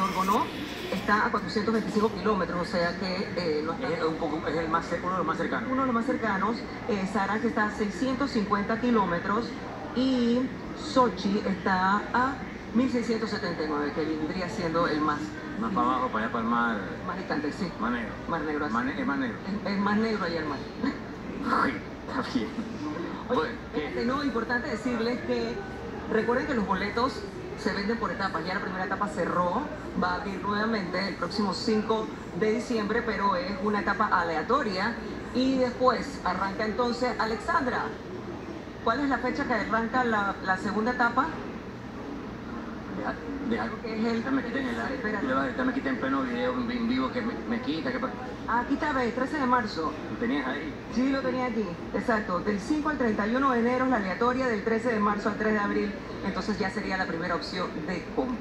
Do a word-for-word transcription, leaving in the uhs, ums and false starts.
Orgonó está a cuatrocientos veinticinco kilómetros, o sea que eh, no está... Es, un poco, es el más, uno de los más cercanos. Uno de los más cercanos. eh, Saransk está a seiscientos cincuenta kilómetros y Sochi está a mil seiscientos setenta y nueve, que vendría siendo el más... Más para abajo, para allá, para el mar. Más distante, sí. Más negro. Mar Negro. Más ne- es más negro. Es, es más negro allá el mar. Uy, está bien. Oye, Bueno, ¿qué? este, no, importante decirles que recuerden que los boletos se venden por etapas. Ya la primera etapa cerró, va a abrir nuevamente el próximo cinco de diciembre, pero es una etapa aleatoria. Y después arranca entonces Alexandra. ¿Cuál es la fecha que arranca la, la segunda etapa? Deja, deja, Creo que es el- esta me quita en el aire. Espérate. Le vas a- esta me quita en pleno video, en en vivo, que me, me quita. ¿Qué pasa? Aquí está, ve, trece de marzo. ¿Lo tenías ahí? Sí, lo tenía aquí, exacto. Del cinco al treinta y uno de enero es la aleatoria, del trece de marzo al tres de abril, entonces ya sería la primera opción de compra.